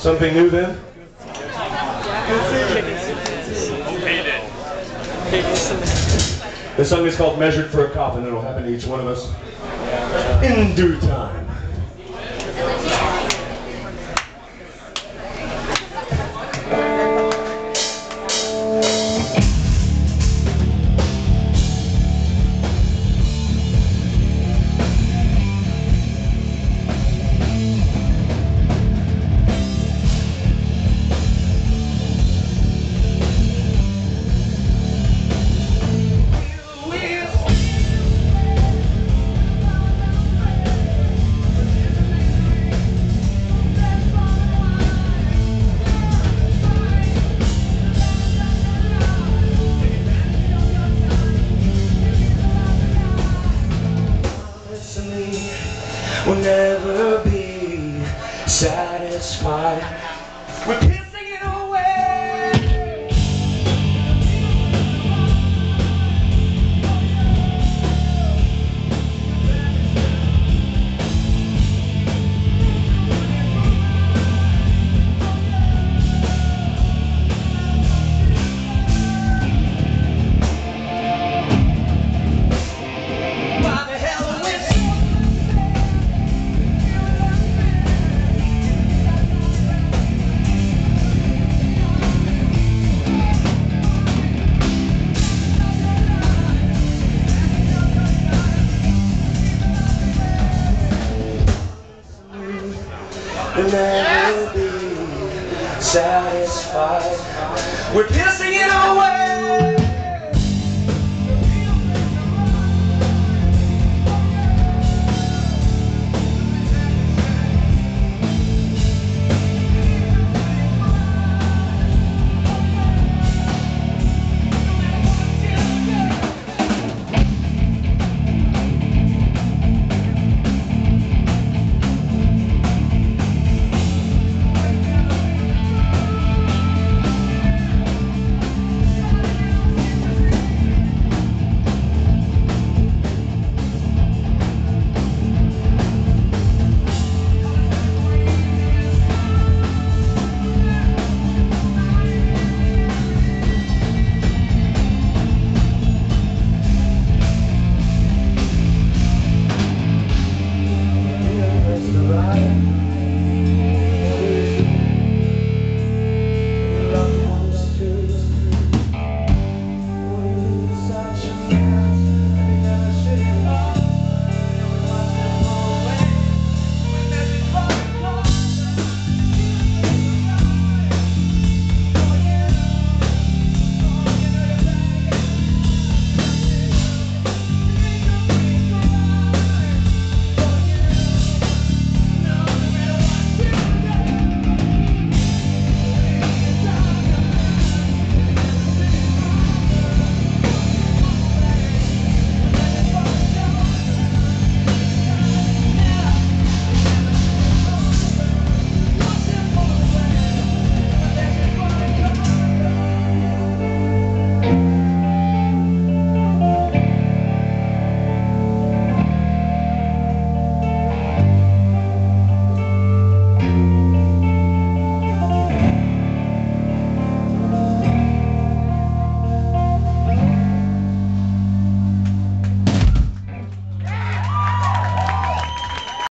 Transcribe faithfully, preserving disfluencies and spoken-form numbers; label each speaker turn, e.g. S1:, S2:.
S1: Something new then? This song is called Measured for a Coffin. It'll happen to each one of us in due time. We'll never be satisfied. We're pissing it away. Why the hell are we We'll never be satisfied. We're pissing it away.